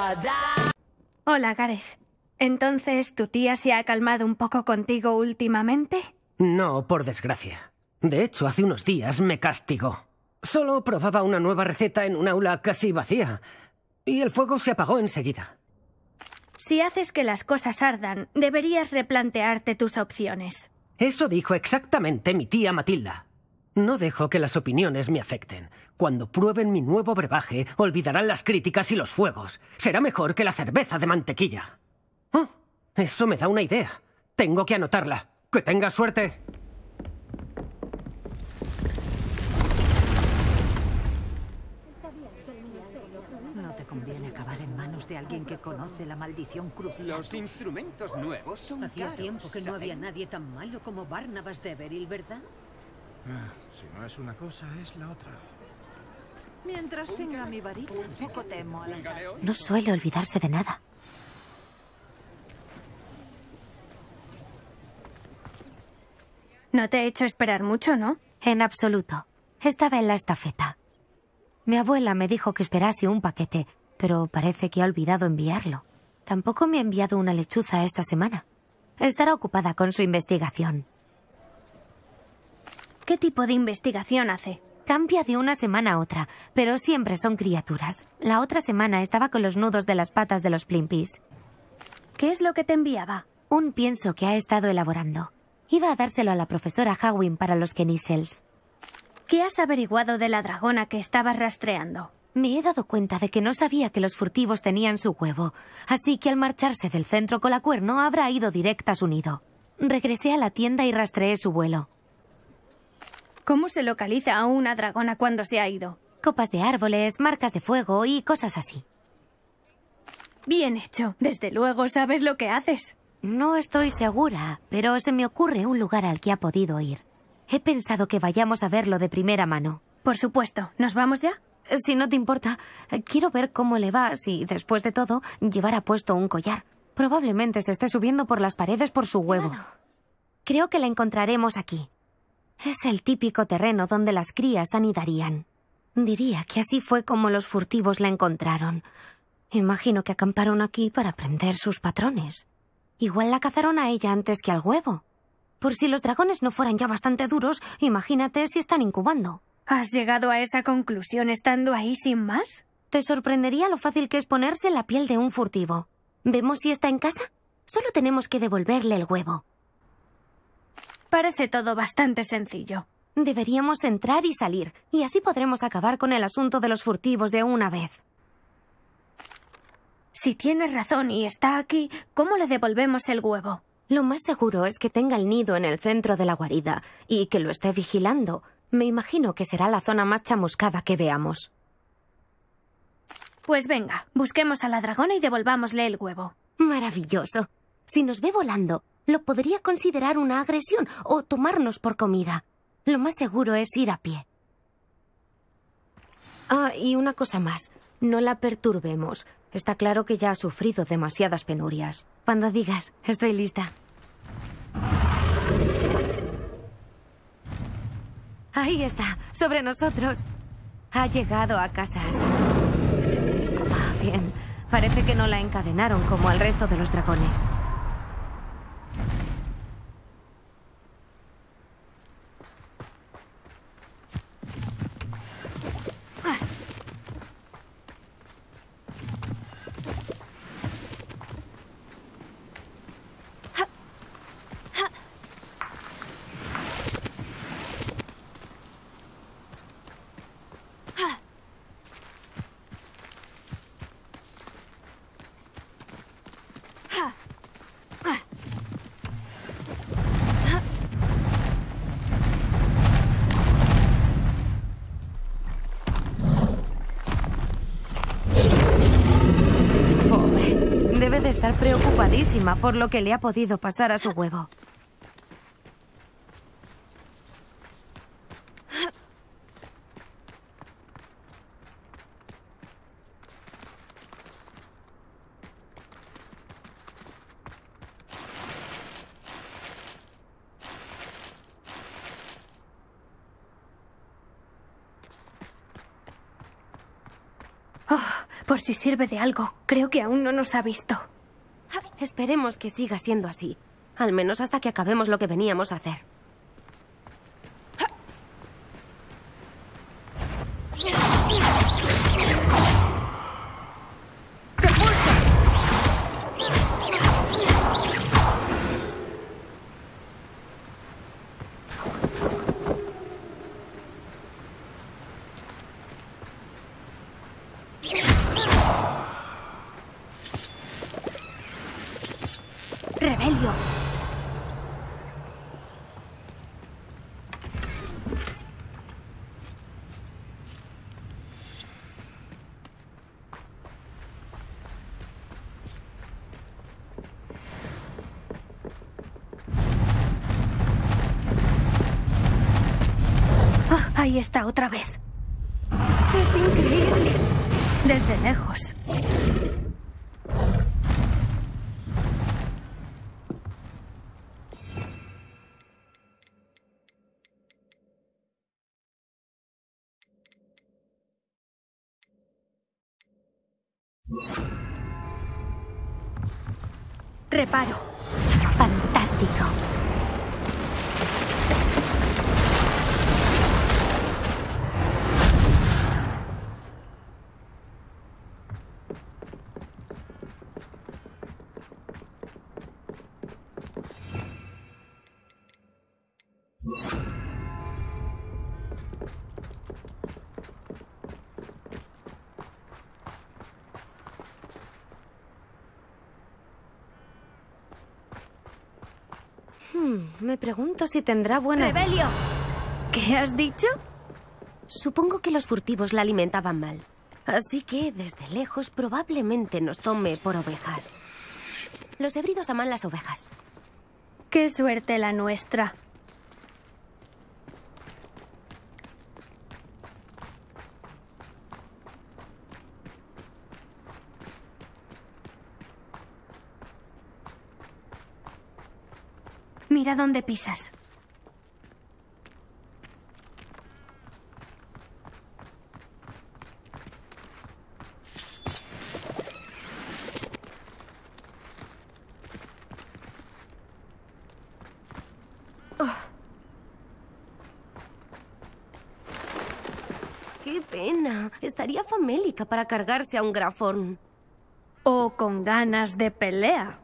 Hola, Gareth. Entonces, ¿tu tía se ha calmado un poco contigo últimamente? No, por desgracia. De hecho, hace unos días me castigó. Solo probaba una nueva receta en un aula casi vacía. Y el fuego se apagó enseguida. Si haces que las cosas ardan, deberías replantearte tus opciones. Eso dijo exactamente mi tía Matilda. No dejo que las opiniones me afecten. Cuando prueben mi nuevo brebaje, olvidarán las críticas y los fuegos. Será mejor que la cerveza de mantequilla. Oh, eso me da una idea. Tengo que anotarla. ¡Que tengas suerte! No te conviene acabar en manos de alguien que conoce la maldición crucial. Los instrumentos nuevos son Hacía caros, tiempo que no había ¿saben? nadie tan malo como Barnabas de Beryl, ¿verdad? Si no es una cosa, es la otra. Mientras tenga mi varita, poco temo a las armas. No suele olvidarse de nada. No te he hecho esperar mucho, ¿no? En absoluto. Estaba en la estafeta. Mi abuela me dijo que esperase un paquete, pero parece que ha olvidado enviarlo. Tampoco me ha enviado una lechuza esta semana. Estará ocupada con su investigación. ¿Qué tipo de investigación hace? Cambia de una semana a otra, pero siempre son criaturas. La otra semana estaba con los nudos de las patas de los Plimpis. ¿Qué es lo que te enviaba? Un pienso que ha estado elaborando. Iba a dárselo a la profesora Hawin para los Knisels. ¿Qué has averiguado de la dragona que estabas rastreando? Me he dado cuenta de que no sabía que los furtivos tenían su huevo, así que al marcharse del centro Colacuerno habrá ido directa a su nido. Regresé a la tienda y rastreé su vuelo. ¿Cómo se localiza a una dragona cuando se ha ido? Copas de árboles, marcas de fuego y cosas así. Bien hecho. Desde luego sabes lo que haces. No estoy segura, pero se me ocurre un lugar al que ha podido ir. He pensado que vayamos a verlo de primera mano. Por supuesto. ¿Nos vamos ya? Si no te importa, quiero ver cómo le va si, después de todo, llevara puesto un collar. Probablemente se esté subiendo por las paredes por su huevo. Creo que la encontraremos aquí. Es el típico terreno donde las crías anidarían. Diría que así fue como los furtivos la encontraron. Imagino que acamparon aquí para aprender sus patrones. Igual la cazaron a ella antes que al huevo. Por si los dragones no fueran ya bastante duros, imagínate si están incubando. ¿Has llegado a esa conclusión estando ahí sin más? Te sorprendería lo fácil que es ponerse la piel de un furtivo. ¿Vemos si está en casa? Solo tenemos que devolverle el huevo. Parece todo bastante sencillo. Deberíamos entrar y salir, y así podremos acabar con el asunto de los furtivos de una vez. Si tienes razón y está aquí, ¿cómo le devolvemos el huevo? Lo más seguro es que tenga el nido en el centro de la guarida y que lo esté vigilando. Me imagino que será la zona más chamuscada que veamos. Pues venga, busquemos a la dragona y devolvámosle el huevo. Maravilloso. Si nos ve volando, lo podría considerar una agresión o tomarnos por comida. Lo más seguro es ir a pie. Ah, y una cosa más. No la perturbemos. Está claro que ya ha sufrido demasiadas penurias. Cuando digas, estoy lista. Ahí está, sobre nosotros. Ha llegado a casa. Ah, bien. Parece que no la encadenaron como al resto de los dragones. Debe de estar preocupadísima por lo que le ha podido pasar a su huevo. Por si sirve de algo, creo que aún no nos ha visto. Esperemos que siga siendo así. Al menos hasta que acabemos lo que veníamos a hacer. ¡Rebelio! Ah, ahí está otra vez. Es increíble. Desde lejos. Reparo. Fantástico. Me pregunto si tendrá buena ¡Rebelio! vista. ¿Qué has dicho? Supongo que los furtivos la alimentaban mal. Así que, desde lejos, probablemente nos tome por ovejas. Los híbridos aman las ovejas. ¡Qué suerte la nuestra! Mira dónde pisas. ¡Qué pena! Estaría famélica para cargarse a un grafón. O con ganas de pelea.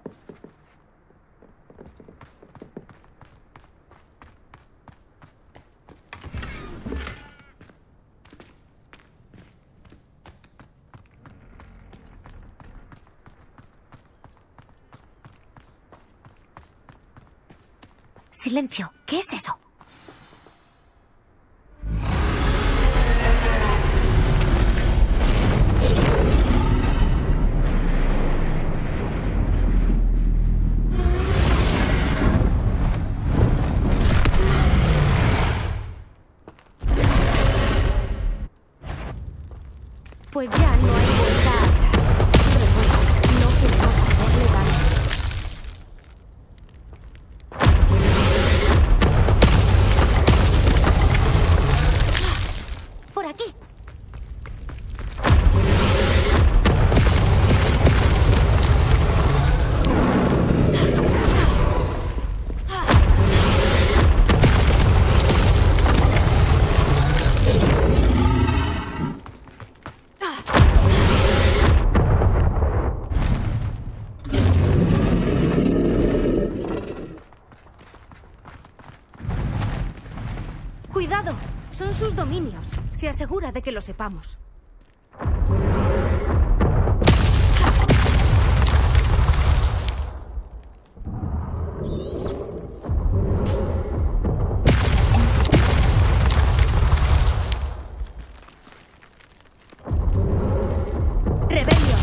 Silencio. ¿Qué es eso? Pues ya no hay vuelta atrás. Pero bueno, no queremos hacerle daño. Por aquí. Cuidado, son sus dominios. Se asegura de que lo sepamos. ¡Rebelio!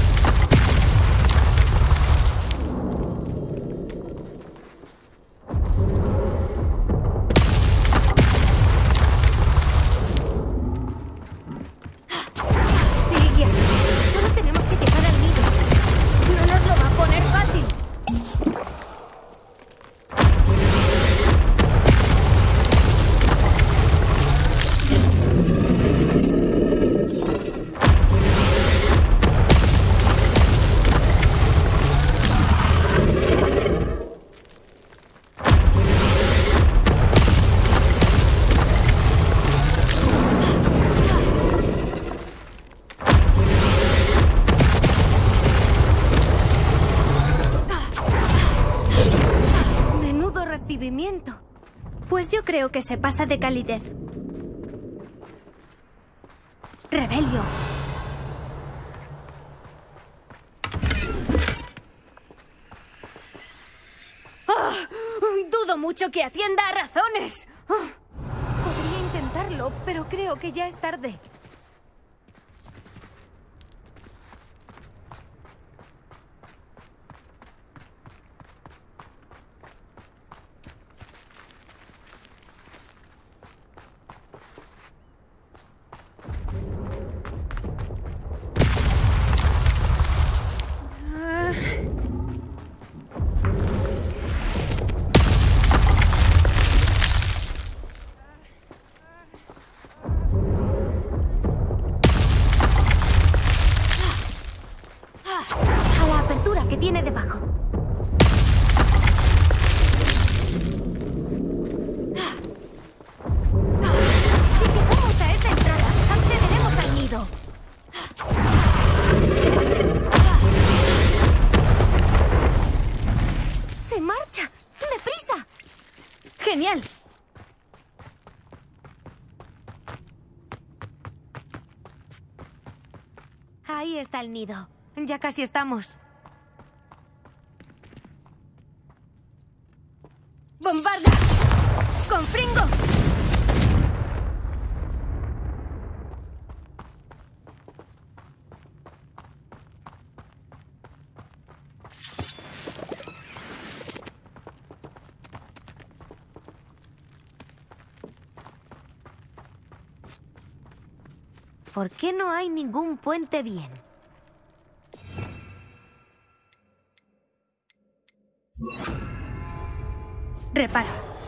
creo que se pasa de calidez. Rebelio. Dudo mucho que atienda a razones. Podría intentarlo, pero creo que ya es tarde. A la apertura que tiene debajo. Si llegamos a esa entrada, accederemos al nido. ¡Se marcha! ¡Deprisa! ¡Genial! Ahí está el nido. Ya casi estamos. ¡Bombarda! ¡Con Fringo! ¿Por qué no hay ningún puente bien? Reparo.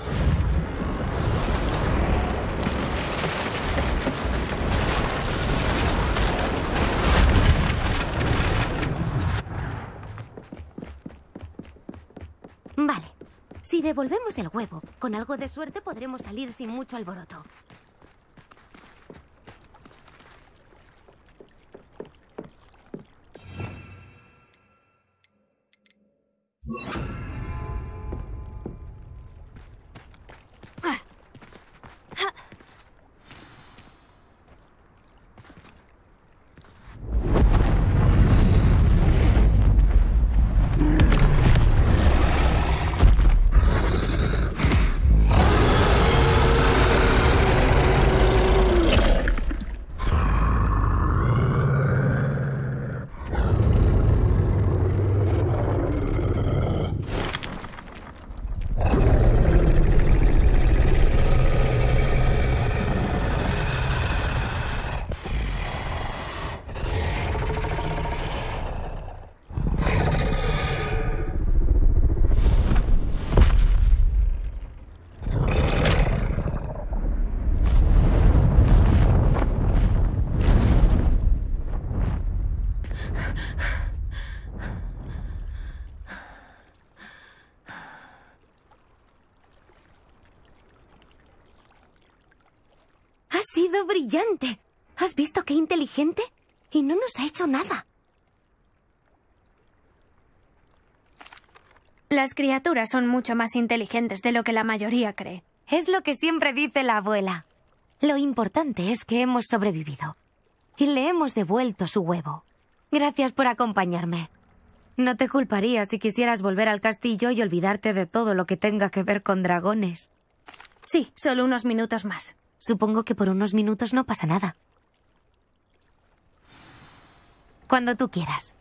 Vale. Si devolvemos el huevo, con algo de suerte podremos salir sin mucho alboroto. ¡Ha sido brillante! ¿Has visto qué inteligente? Y no nos ha hecho nada. Las criaturas son mucho más inteligentes de lo que la mayoría cree. Es lo que siempre dice la abuela. Lo importante es que hemos sobrevivido. Y le hemos devuelto su huevo. Gracias por acompañarme. No te culparía si quisieras volver al castillo y olvidarte de todo lo que tenga que ver con dragones. Sí, solo unos minutos más. Supongo que por unos minutos no pasa nada. Cuando tú quieras.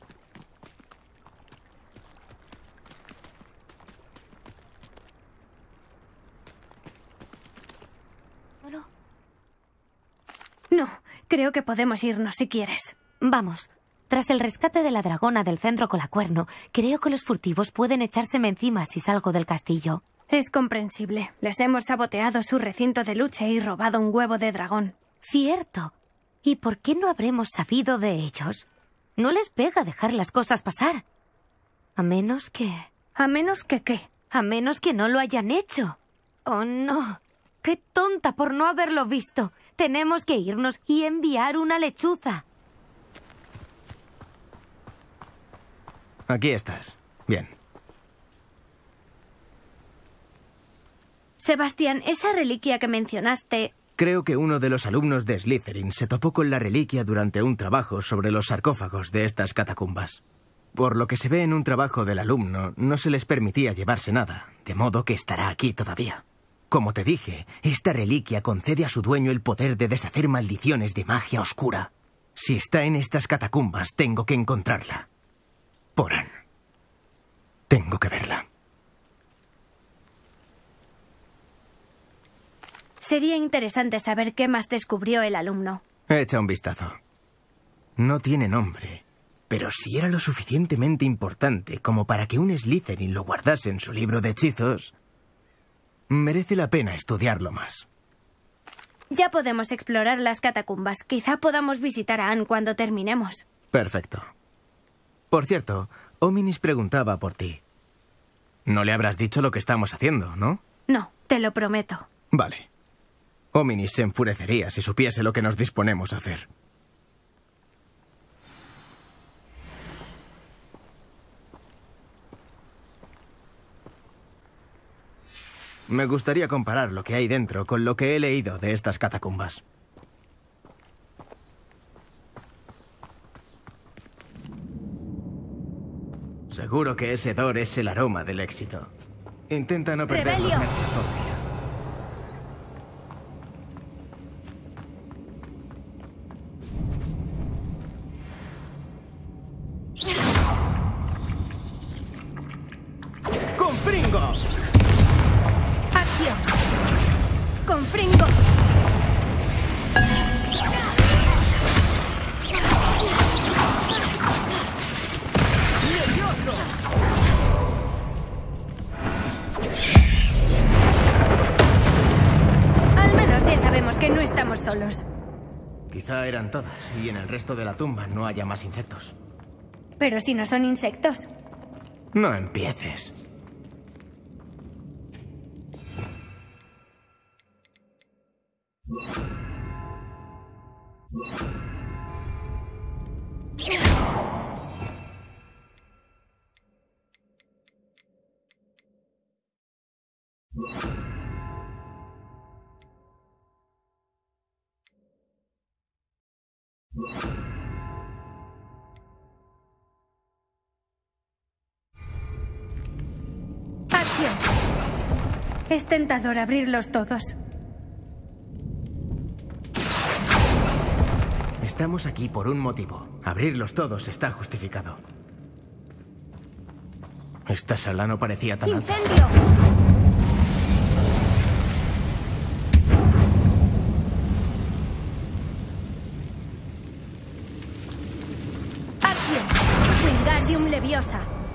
No, creo que podemos irnos si quieres. Vamos. Tras el rescate de la dragona del centro Colacuerno, creo que los furtivos pueden echárseme encima si salgo del castillo. Es comprensible. Les hemos saboteado su recinto de lucha y robado un huevo de dragón. Cierto. ¿Y por qué no habremos sabido de ellos? No les pega dejar las cosas pasar. A menos que... ¿A menos que qué? A menos que no lo hayan hecho. Oh, no. ¡Qué tonta por no haberlo visto! Tenemos que irnos y enviar una lechuza. Aquí estás. Bien. Sebastián, esa reliquia que mencionaste... Creo que uno de los alumnos de Slytherin se topó con la reliquia durante un trabajo sobre los sarcófagos de estas catacumbas. Por lo que se ve en un trabajo del alumno, no se les permitía llevarse nada, de modo que estará aquí todavía. Como te dije, esta reliquia concede a su dueño el poder de deshacer maldiciones de magia oscura. Si está en estas catacumbas, tengo que encontrarla. Poran. Tengo que verla. Sería interesante saber qué más descubrió el alumno. Echa un vistazo. No tiene nombre, pero si era lo suficientemente importante como para que un Slytherin lo guardase en su libro de hechizos, merece la pena estudiarlo más. Ya podemos explorar las catacumbas. Quizá podamos visitar a Anne cuando terminemos. Perfecto. Por cierto, Hominis preguntaba por ti. No le habrás dicho lo que estamos haciendo, ¿no? No, te lo prometo. Vale. Hominis se enfurecería si supiese lo que nos disponemos a hacer. Me gustaría comparar lo que hay dentro con lo que he leído de estas catacumbas. Seguro que ese hedor es el aroma del éxito. Intenta no perder los nervios todavía. ¡Confringo! ¡Acción! ¡Confringo! Al menos ya sabemos que no estamos solos. Quizá eran todas y en el resto de la tumba no haya más insectos. Pero si no son insectos. No empieces. ¡Acción! Es tentador abrirlos todos. Estamos aquí por un motivo. Abrirlos todos está justificado. Esta sala no parecía tan alta. ¡Incendio! ¡Acción! Wingardium Leviosa.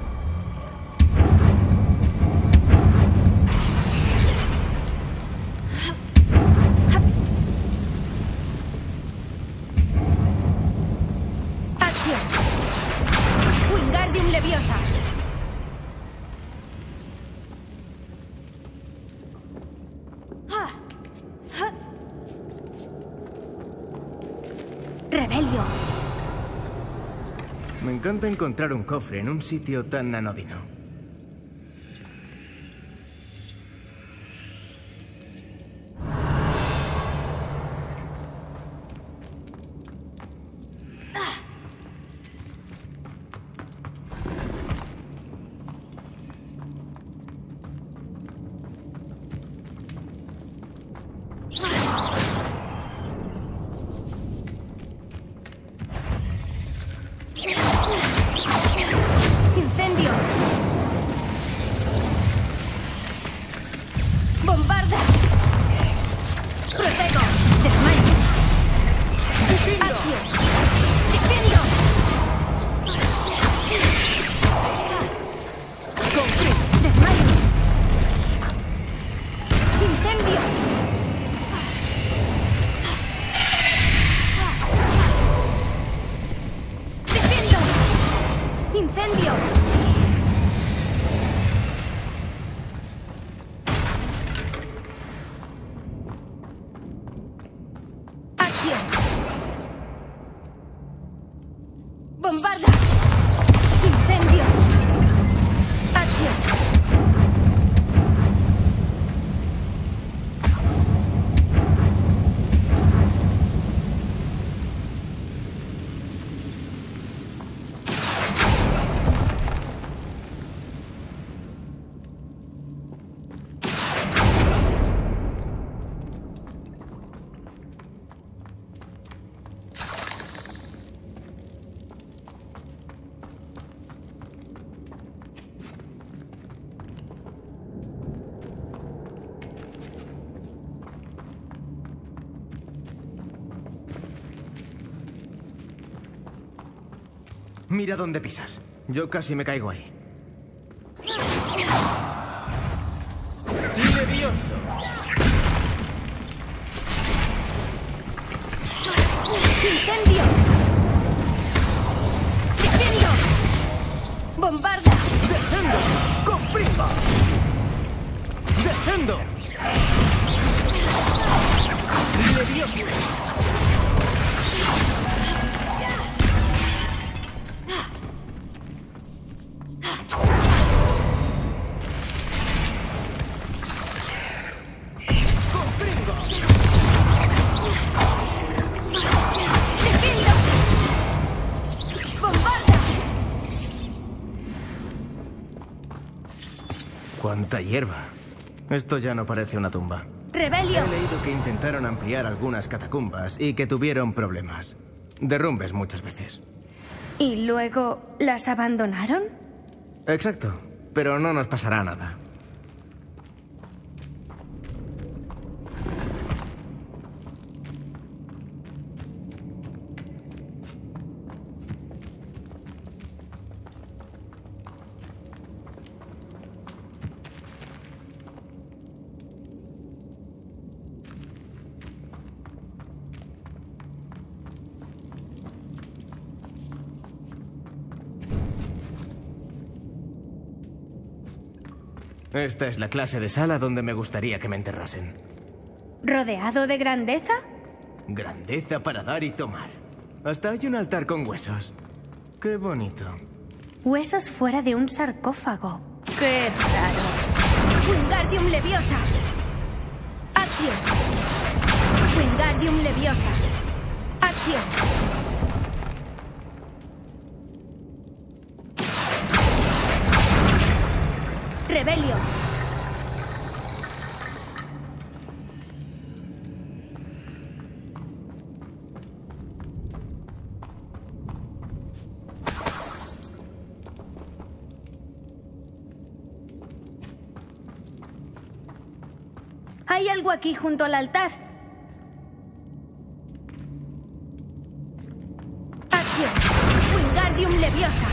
Wingardium Leviosa. Rebelio. Me encanta encontrar un cofre en un sitio tan anodino. Incendio. Bombarda. Protego. Desmayos. Acción. Defiendo. Desmayos. Incendio. Defiendo. Incendio. Acción. Bombarda. Incendio. Acción. Mira dónde pisas. Yo casi me caigo ahí. ¡Levioso! ¡Incendio! ¡Defiendo! ¡Bombarda! ¡Descendo! ¡Comprima! ¡Descendo! ¡Levioso! ¡Cuánta hierba! Esto ya no parece una tumba. ¡Rebelio! He leído que intentaron ampliar algunas catacumbas y que tuvieron problemas. Derrumbes muchas veces. ¿Y luego las abandonaron? Exacto, pero no nos pasará nada. Esta es la clase de sala donde me gustaría que me enterrasen. ¿Rodeado de grandeza? Grandeza para dar y tomar. Hasta hay un altar con huesos. Qué bonito. Huesos fuera de un sarcófago. ¡Qué raro! ¡Wingardium Leviosa! ¡Acción! ¡Wingardium Leviosa! ¡Acción! ¡Rebelio! Hay algo aquí junto al altar. ¡Acción! ¡Wingardium Leviosa!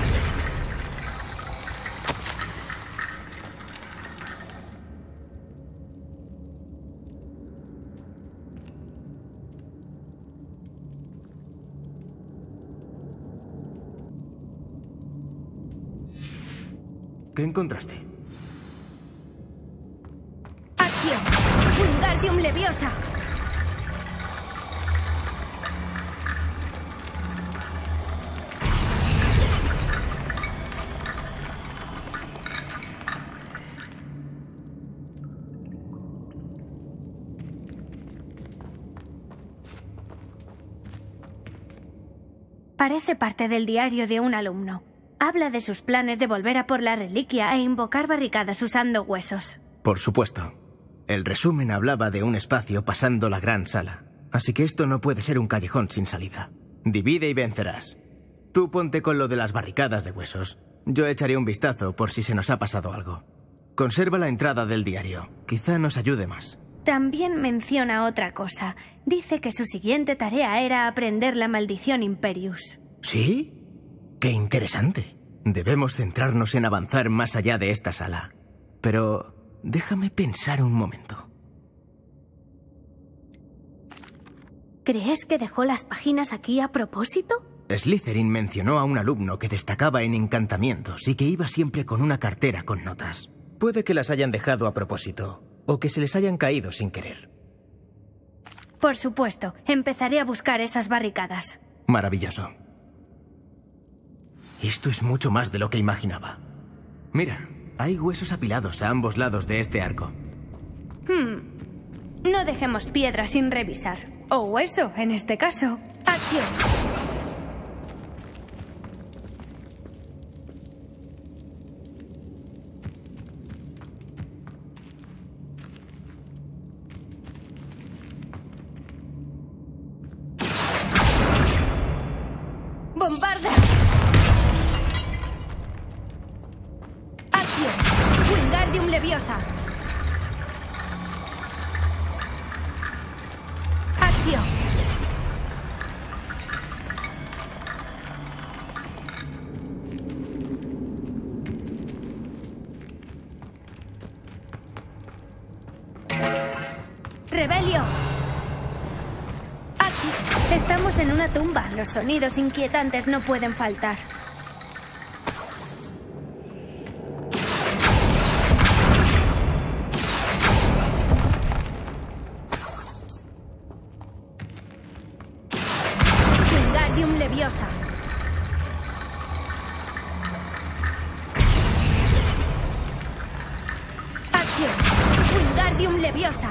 ¿Qué encontraste? ¡Acción! ¡Wingardium Leviosa! Parece parte del diario de un alumno. Habla de sus planes de volver a por la reliquia e invocar barricadas usando huesos. Por supuesto. El resumen hablaba de un espacio pasando la gran sala. Así que esto no puede ser un callejón sin salida. Divide y vencerás. Tú ponte con lo de las barricadas de huesos. Yo echaré un vistazo por si se nos ha pasado algo. Conserva la entrada del diario. Quizá nos ayude más. También menciona otra cosa. Dice que su siguiente tarea era aprender la maldición Imperius. ¿Sí? ¡Qué interesante! Debemos centrarnos en avanzar más allá de esta sala. Pero déjame pensar un momento. ¿Crees que dejó las páginas aquí a propósito? Slytherin mencionó a un alumno que destacaba en encantamientos y que iba siempre con una cartera con notas. Puede que las hayan dejado a propósito, o que se les hayan caído sin querer. Por supuesto, empezaré a buscar esas barricadas. Maravilloso. Esto es mucho más de lo que imaginaba. Mira, hay huesos apilados a ambos lados de este arco. No dejemos piedra sin revisar. O hueso, en este caso. ¡Acción! ¡Bombarda! ¡Acción! ¡Wingardium Leviosa! ¡Acción! ¡Rebelio! Aquí. Estamos en una tumba. Los sonidos inquietantes no pueden faltar. Wingardium Leviosa. Acción. Wingardium Leviosa.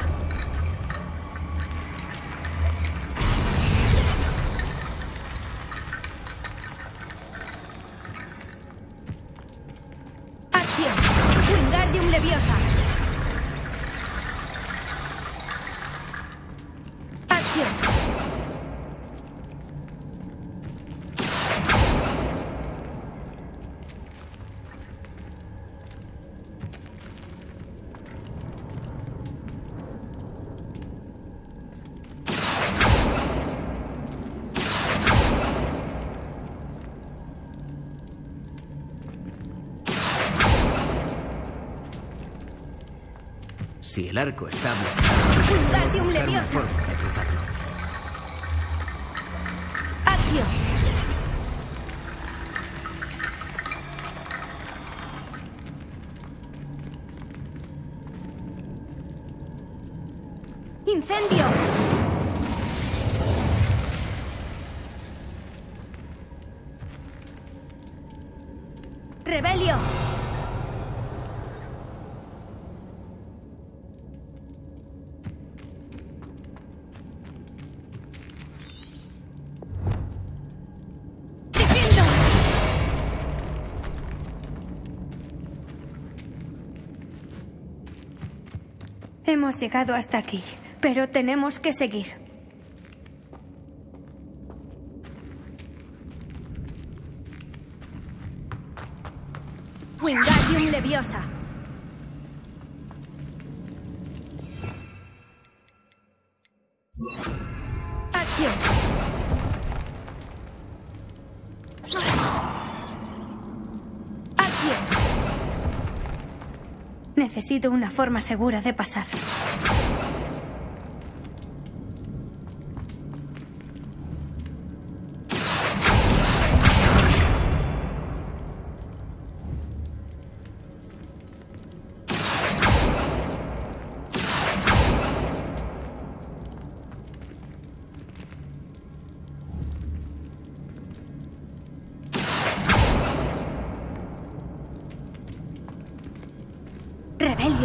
Acción. Wingardium Leviosa. Acción. Si el arco está bloqueado, Wingardium buscar una Leviosa. forma de cruzarlo. Acción. ¡Incendio! ¡Rebelio! ¡Defendo! Hemos llegado hasta aquí, pero tenemos que seguir. Wingardium Leviosa. Acción. Acción. Necesito una forma segura de pasar. Rebelio.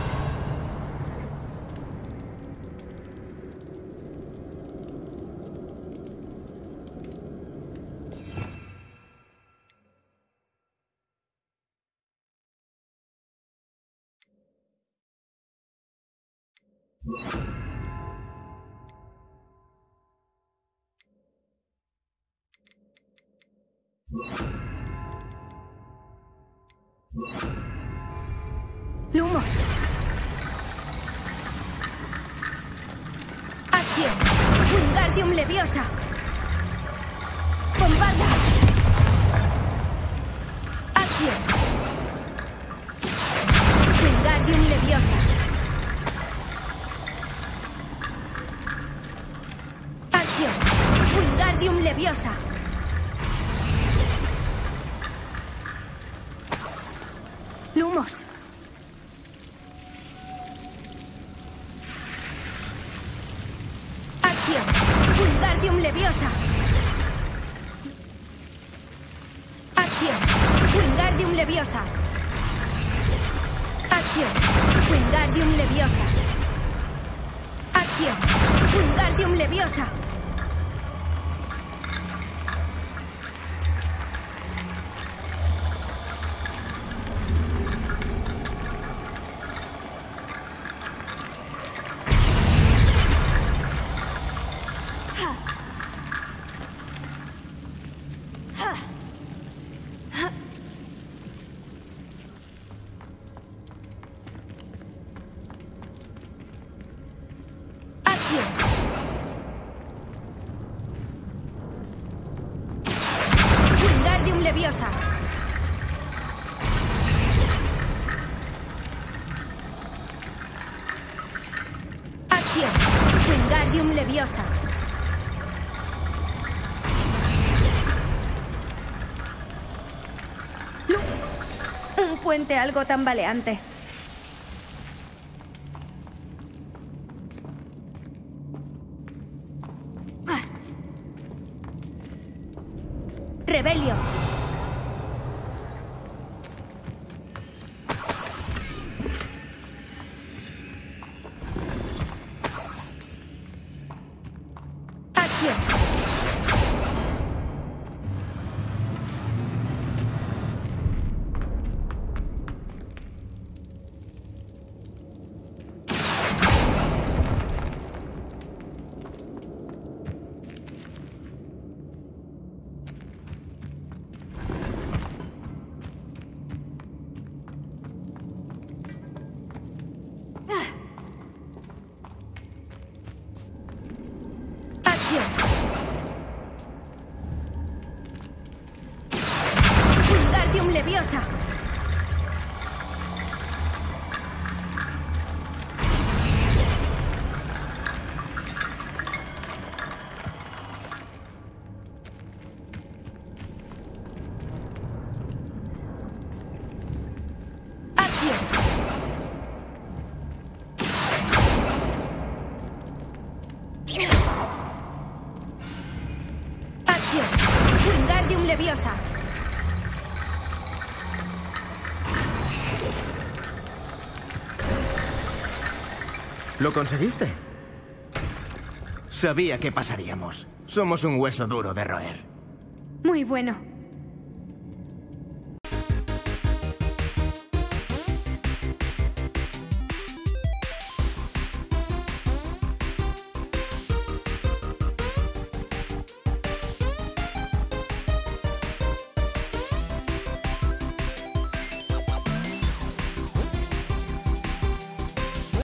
Lumos. Acción. Wingardium Leviosa. Bombarda. Acción. Wingardium Leviosa. Acción. Wingardium Leviosa. Lumos. Wingardium Leviosa. Acción. Wingardium Leviosa. Acción. Wingardium Leviosa. Acción. Wingardium Leviosa. Wingardium Leviosa. Acción. Leviosa. Un puente algo tambaleante. Rebelio. Acción. Wingardium Leviosa. Acción. Wingardium Leviosa. ¿Lo conseguiste? Sabía que pasaríamos. Somos un hueso duro de roer. Muy bueno.